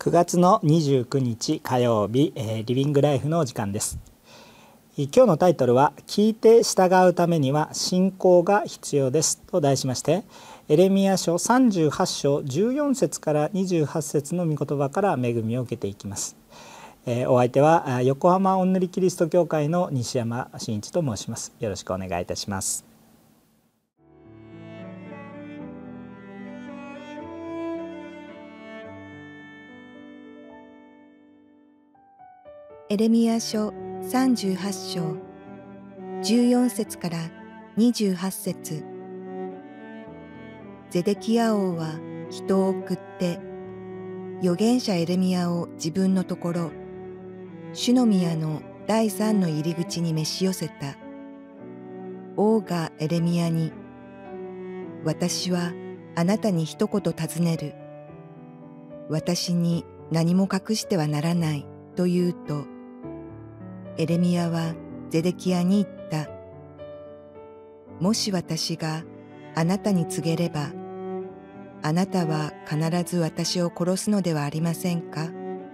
9月の29日火曜日、リビングライフのお時間です。今日のタイトルは聞いて従うためには信仰が必要ですと題しまして、エレミヤ書38章14節から28節の御言葉から恵みを受けていきます。お相手は横浜おんぬりキリスト教会の西山真一と申します。よろしくお願いいたします。 エレミヤ書38章14節から28節。ゼデキヤ王は人を送って預言者エレミヤを自分のところ、主の宮の第三の入り口に召し寄せた。王がエレミヤに、私はあなたに一言尋ねる。私に何も隠してはならないと言うと、エレミヤはゼデキヤに言った。もし私があなたに告げれば、あなたは必ず私を殺すのではありませんか？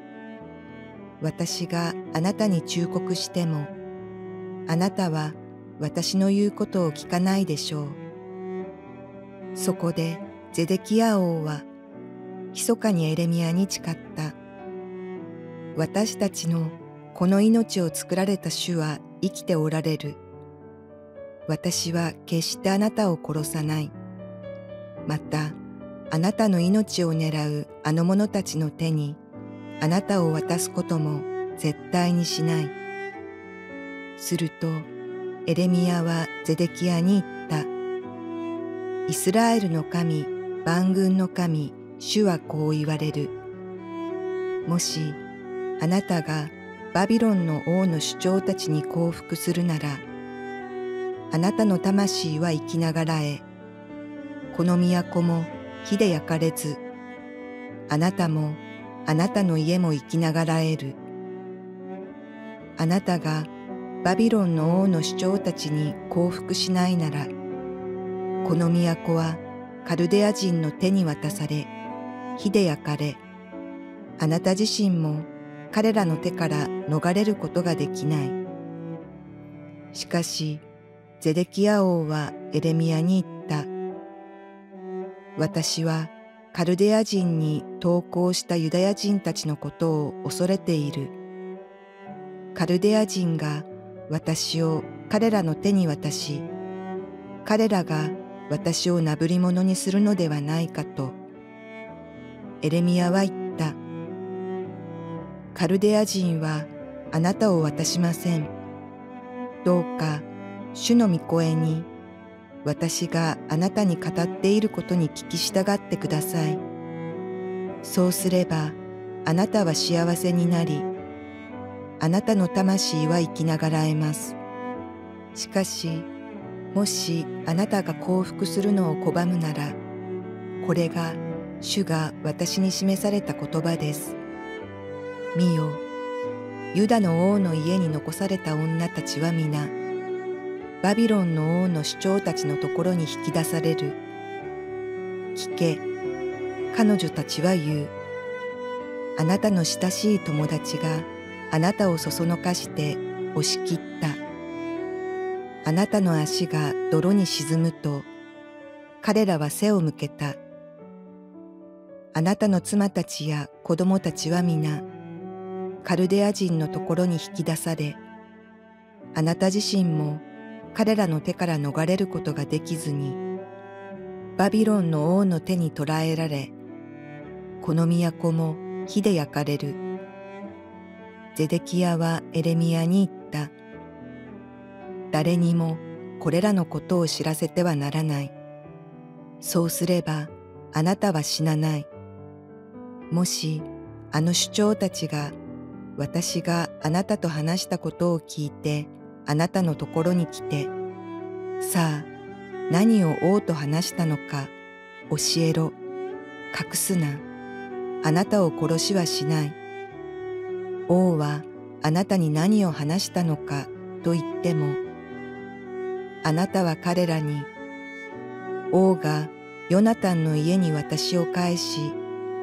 私があなたに忠告しても、あなたは私の言うことを聞かないでしょう。そこでゼデキヤ王は、密かにエレミヤに誓った。私たちのこの命を作られた主は生きておられる。私は決してあなたを殺さない。また、あなたの命を狙うあの者たちの手にあなたを渡すことも絶対にしない。すると、エレミヤはゼデキヤに言った。イスラエルの神、万軍の神、主はこう言われる。もし、あなたがバビロンの王の首長たちに降伏するなら、あなたの魂は生きながらえ、この都も火で焼かれず、あなたもあなたの家も生きながらえる。あなたがバビロンの王の首長たちに降伏しないなら、この都はカルデア人の手に渡され、火で焼かれ、あなた自身も彼らの手から逃れることができない。しかし、ゼデキヤ王はエレミヤに言った。私はカルデア人に投降したユダヤ人たちのことを恐れている。カルデア人が私を彼らの手に渡し、彼らが私をなぶり者にするのではないかと。エレミヤは言った。カルデア人はあなたを渡しません。どうか主の御声に私があなたに語っていることに聞き従ってください。そうすればあなたは幸せになり、あなたの魂は生きながらえます。しかし、もしあなたが降伏するのを拒むなら、これが主が私に示された言葉です。見よ、ユダの王の家に残された女たちは皆、バビロンの王の首長たちのところに引き出される。聞け、彼女たちは言う。あなたの親しい友達があなたをそそのかして押し切った。あなたの足が泥に沈むと、彼らは背を向けた。あなたの妻たちや子供たちは皆、カルデア人のところに引き出され、あなた自身も彼らの手から逃れることができずに、バビロンの王の手に捕らえられ、この都も火で焼かれる。ゼデキヤはエレミヤに言った。誰にもこれらのことを知らせてはならない。そうすればあなたは死なない。もしあの首長たちが私があなたと話したことを聞いてあなたのところに来て、さあ何を王と話したのか教えろ、隠すな、あなたを殺しはしない。王はあなたに何を話したのかと言っても、あなたは彼らに、王がヨナタンの家に私を返し、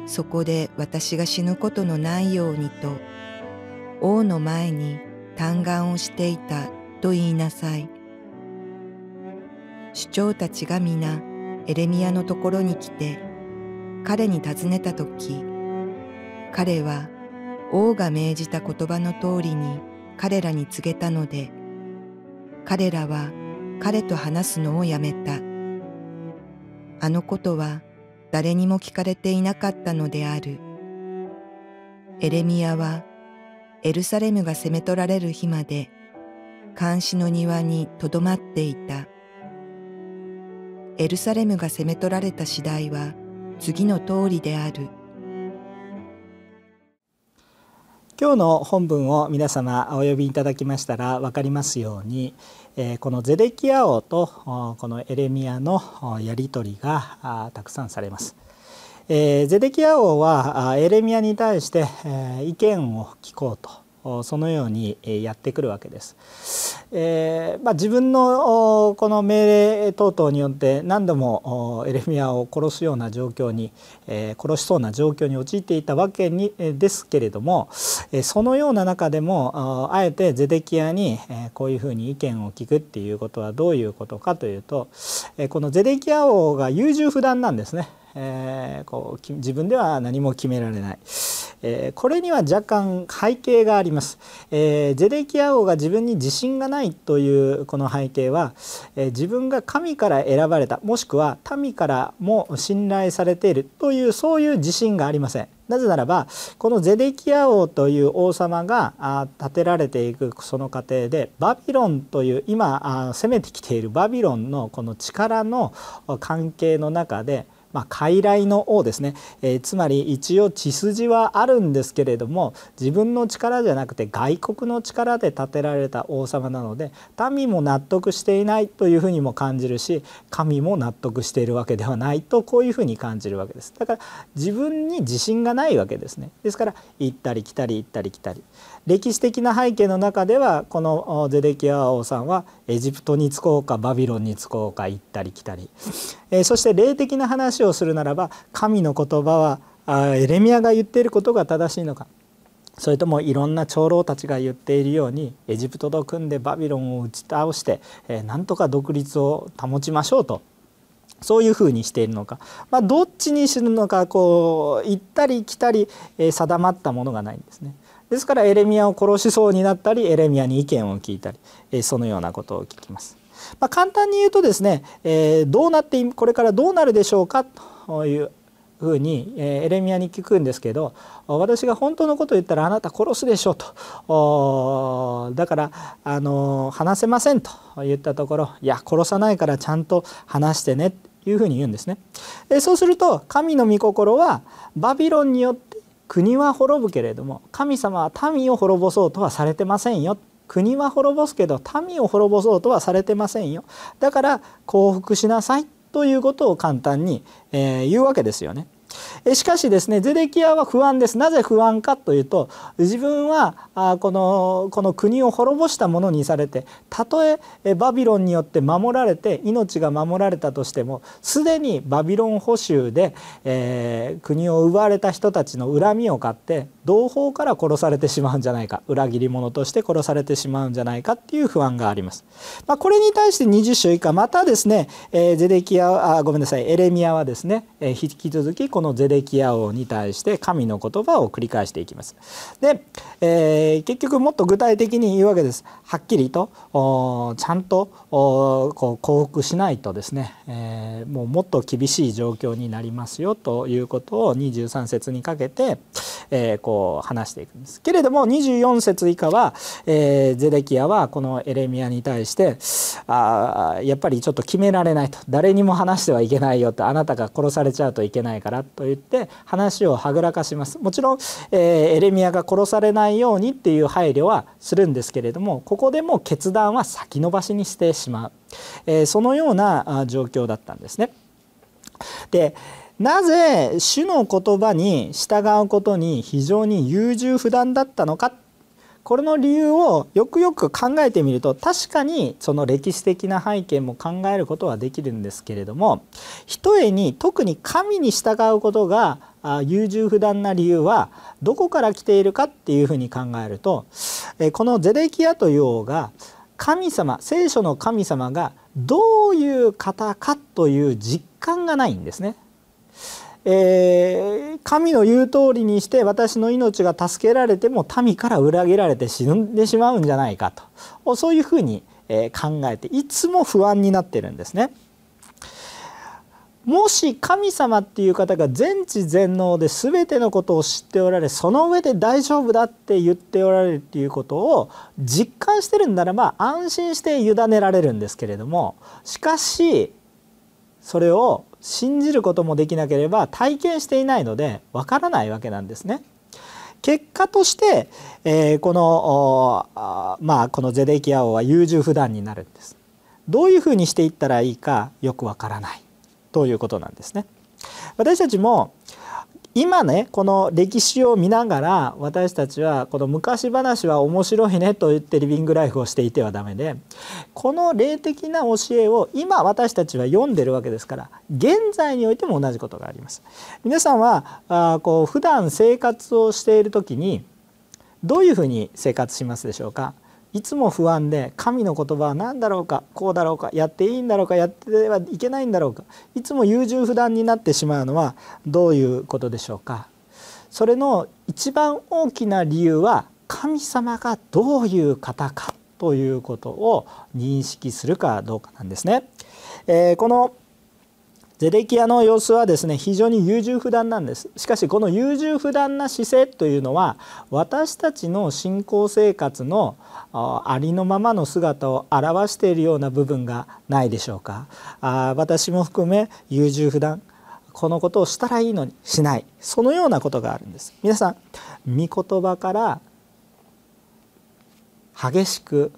そこで私が死ぬことのないようにと王の前に嘆願をしていたと言いなさい。首長たちが皆エレミヤのところに来て彼に尋ねたとき、彼は王が命じた言葉の通りに彼らに告げたので、彼らは彼と話すのをやめた。あのことは誰にも聞かれていなかったのである。エレミヤはエルサレムが攻め取られる日まで監視の庭にとどまっていた。エルサレムが攻め取られた次第は次の通りである。 今日の本文を皆様お読みいただきましたら分かりますように、このゼデキヤ王とこのエレミヤのやり取りがたくさんされます。ゼデキヤ王はエレミヤに対して意見を聞こうとそのようにやってくるわけです。自分のこの命令等々によって何度もエレミヤを殺すような状況に殺しそうな状況に陥っていたわけですけれども、そのような中でもあえてゼデキヤにこういうふうに意見を聞くっていうことはどういうことかというと、このゼデキヤ王が優柔不断なんですね。自分では何も決められない。これには若干背景があります。ゼデキヤ王が自分に自信がないというこの背景は、自分が神から選ばれた、もしくは民からも信頼されているというそういう自信がありません。なぜならばこのゼデキヤ王という王様が建てられていくその過程でバビロンという今攻めてきているバビロンのこの力の関係の中で傀儡の王ですね、つまり一応血筋はあるんですけれども自分の力じゃなくて外国の力で建てられた王様なので民も納得していないというふうにも感じるし神も納得しているわけではないとこういうふうに感じるわけです。だから自分に自信がないわけですね。ですから行ったり来たり行ったり来たり、歴史的な背景の中ではこのゼデキヤ王さんはエジプトに着こうかバビロンに着こうか行ったり来たり、そして霊的な話をするならば神の言葉はエレミヤが言っていることが正しいのか、それともいろんな長老たちが言っているようにエジプトと組んでバビロンを打ち倒してなんとか独立を保ちましょうとそういうふうにしているのか、どっちにするのか行ったり来たり定まったものがないんですね。ですからエレミヤを殺しそうになったりエレミヤに意見を聞いたりそのようなことを聞きます。簡単に言うとですね、これからどうなるでしょうかというふうにエレミヤに聞くんですけど、私が本当のことを言ったらあなた殺すでしょうと、だから話せませんと言ったところ、いや殺さないからちゃんと話してねというふうに言うんですね。そうすると神の御心はバビロンによって国は滅ぶけれども神様は民を滅ぼそうとはされてませんよ。国は滅ぼすけど民を滅ぼそうとはされてませんよ。だから降伏しなさいということを簡単に言うわけですよね。しかしですね、ゼデキヤは不安です。なぜ不安かというと、自分はこの国を滅ぼしたものにされて、たとえバビロンによって守られて命が守られたとしても、すでにバビロン捕囚で、国を奪われた人たちの恨みを買って同胞から殺されてしまうんじゃないか、裏切り者として殺されてしまうんじゃないかっていう不安があります。これに対して20章以下またですね、エレミヤはですね、引き続きこのゼデキヤ王に対して神の言葉を繰り返していきます。で、結局もっと具体的に言うわけです。はっきりとちゃんと降伏しないとですね、もっと厳しい状況になりますよということを23節にかけて話していくんですけれども、24節以下は、ゼデキヤはこのエレミヤに対してやっぱりちょっと決められないと、誰にも話してはいけないよと、あなたが殺されちゃうといけないからと言って話をはぐらかします。もちろん、エレミヤが殺されないようにっていう配慮はするんですけれども、ここでも決断は先延ばしにしてしまう、そのような状況だったんですね。で、なぜ主の言葉に従うことに非常に優柔不断だったのか、 これの理由をよくよく考えてみると、確かにその歴史的な背景も考えることはできるんですけれども、ひとえに特に神に従うことが優柔不断な理由はどこから来ているかっていうふうに考えると、このゼデキヤという王が神様、聖書の神様がどういう方かという実感がないんですね。神の言う通りにして私の命が助けられても民から裏切られて死んでしまうんじゃないかと、そういうふうに考えていつも不安になってるんですね。もし神様っていう方が全知全能で全てのことを知っておられ、その上で大丈夫だって言っておられるっていうことを実感してるんならば安心して委ねられるんですけれども、しかしそれを信じることもできなければ体験していないのでわからないわけなんですね。結果として、このゼデキヤ王は優柔不断になるんです。どういうふうにしていったらいいかよくわからないということなんですね。私たちも今ね、この歴史を見ながら私たちはこの昔話は面白いねと言ってリビングライフをしていてはダメで、この霊的な教えを今私たちは読んでるわけですから、現在においても同じことがあります。皆さんは普段生活をしている時にどういうふうに生活しますでしょうか。いつも不安で、神の言葉は何だろうか、こうだろうか、やっていいんだろうか、やってはいけないんだろうか、いつも優柔不断になってしまうのはどういうことでしょうか。それの一番大きな理由は神様がどういう方かということを認識するかどうかなんですね。このゼデキヤの様子はですね、非常に優柔不断なんです。しかしこの優柔不断な姿勢というのは私たちの信仰生活のありのままの姿を表しているような部分がないでしょうか。私も含め優柔不断、このことをしたらいいのにしない、そのようなことがあるんです。皆さん、御言葉から激しく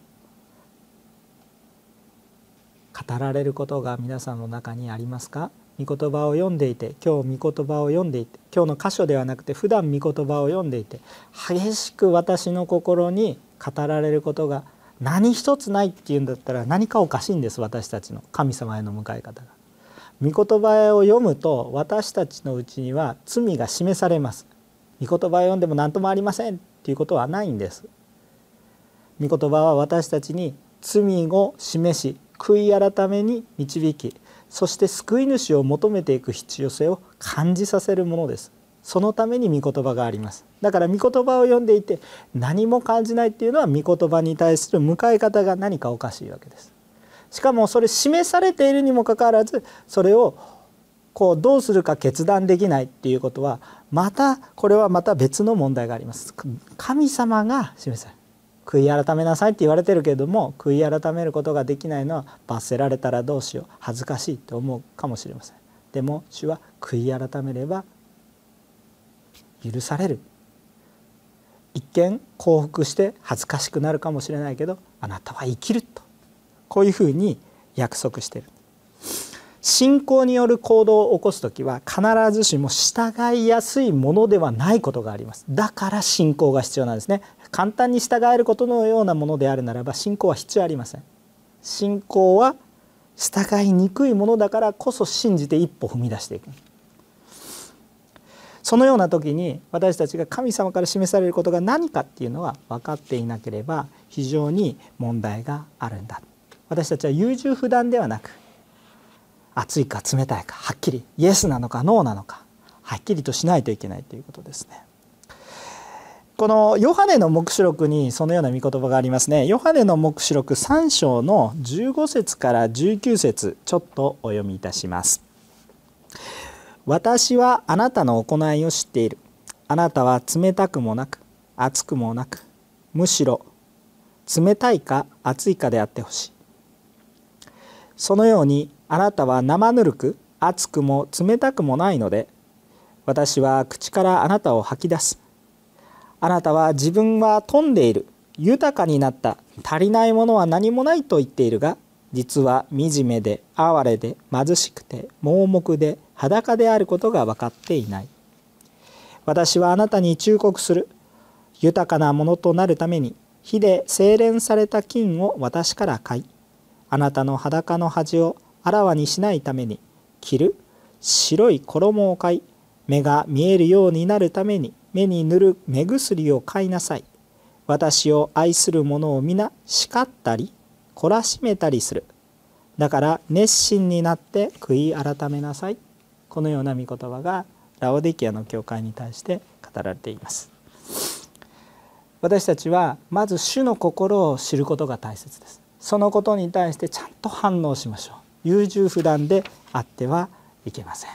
語られることが皆さんの中にありますか。御言葉を読んでいて、今日御言葉を読んでいて、今日の箇所ではなくて普段御言葉を読んでいて、激しく私の心に語られることが何一つないっていうんだったら何かおかしいんです。私たちの神様への向かい方が。御言葉を読むと私たちのうちには罪が示されます。御言葉を読んでも何ともありませんっていうことはないんです。御言葉は私たちに罪を示し、悔い改めに導き、そして救い主を求めていく必要性を感じさせるものです。そのために御言葉があります。だから御言葉を読んでいて何も感じないっていうのは御言葉に対する向かい方が何かおかしいわけです。しかもそれ示されているにもかかわらず、それをどうするか決断できないっていうことはこれはまた別の問題があります。神様が示される、悔い改めなさいって言われてるけれども、悔い改めることができないのは罰せられたらどうしよう、恥ずかしいと思うかもしれません。でも主は悔い改めれば許される。一見降伏して恥ずかしくなるかもしれないけど、あなたは生きると、こういうふうに約束している。信仰による行動を起こすときは必ずしも従いやすいものではないことがあります。だから信仰が必要なんですね。簡単に従えることのようなものであるならば信仰は必要ありません。信仰は従いにくいものだからこそ信じて一歩踏み出していく。そのような時に私たちが神様から示されることが何かっていうのは分かっていなければ非常に問題があるんだ。私たちは優柔不断ではなく、熱いか冷たいかはっきりイエスなのかノーなのかはっきりとしないといけないということですね。このヨハネの黙示録にそのような御言葉がありますね。ヨハネの黙示録3章の15節から19節、ちょっとお読みいたします。私はあなたの行いを知っている。あなたは冷たくもなく熱くもなく、むしろ冷たいか熱いかであってほしい。そのようにあなたは生ぬるく熱くも冷たくもないので、私は口からあなたを吐き出す。あなたは自分は富んでいる、豊かになった、足りないものは何もないと言っているが、実は惨めで哀れで貧しくて盲目で裸であることが分かっていない。私はあなたに忠告する。 豊かなものとなるために火で精錬された金を私から買い、あなたの裸の恥をあらわにしないために着る白い衣を買い、目が見えるようになるために目に塗る目薬を買いなさい。私を愛する者を皆叱ったり懲らしめたりする。だから熱心になって悔い改めなさい。このような御言葉がラオディキアの教会に対して語られています。私たちはまず主の心を知ることが大切です。そのことに対してちゃんと反応しましょう。優柔不断であってはいけません。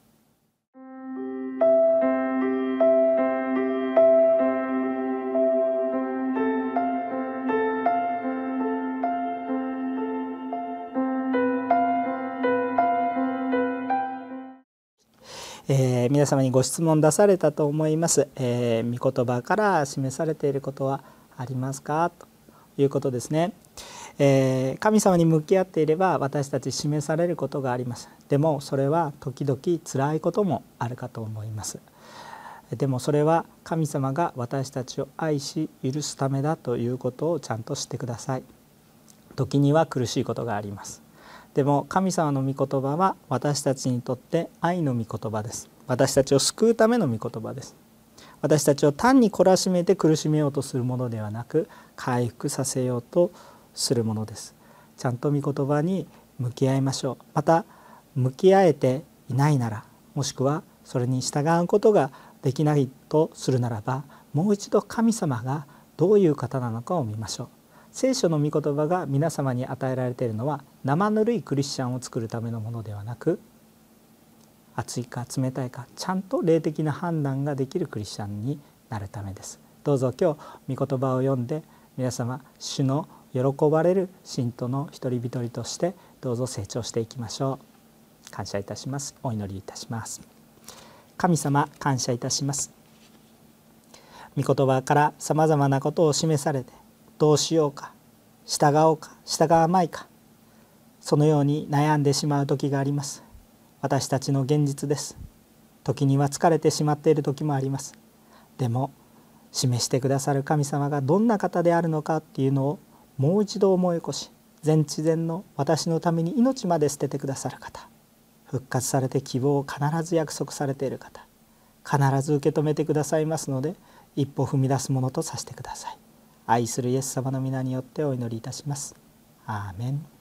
皆様にご質問出されたと思います。御言葉から示されていることはありますかということですね。神様に向き合っていれば私たち示されることがあります。でもそれは時々辛いこともあるかと思います。でもそれは神様が私たちを愛し許すためだということをちゃんと知ってください。時には苦しいことがあります。でも神様の御言葉は私たちにとって愛の御言葉です。私たちを救うための御言葉です。私たちを単に懲らしめて苦しめようとするものではなく、回復させようとするものです。ちゃんと御言葉に向き合いましょう。また向き合えていないなら、もしくはそれに従うことができないとするならば、もう一度神様がどういう方なのかを見ましょう。聖書の御言葉が皆様に与えられているのは生ぬるいクリスチャンを作るためのものではなく、熱いか冷たいかちゃんと霊的な判断ができるクリスチャンになるためです。どうぞ今日御言葉を読んで皆様主の喜ばれる信徒の一人一人としてどうぞ成長していきましょう。感謝いたします。お祈りいたします。神様、感謝いたします。御言葉からさまざまなことを示されて、どうしようか、従おうか従わないか、そのように悩んでしまう時があります。私たちの現実です。時には疲れてしまっている時もあります。でも示してくださる神様がどんな方であるのかっていうのをもう一度思い起こし、全知全の私のために命まで捨ててくださる方、復活されて希望を必ず約束されている方、必ず受け止めてくださいますので、一歩踏み出すものとさせてください。愛するイエス様の皆によってお祈りいたします。アーメン。